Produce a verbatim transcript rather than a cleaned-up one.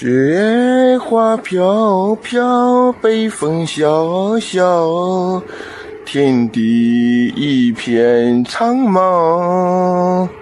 雪花飘飘，北风萧萧，天地一片苍茫。